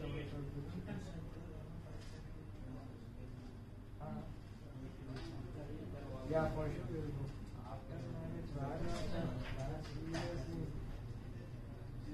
Yeah, for sure we will go. After marriage, where seriously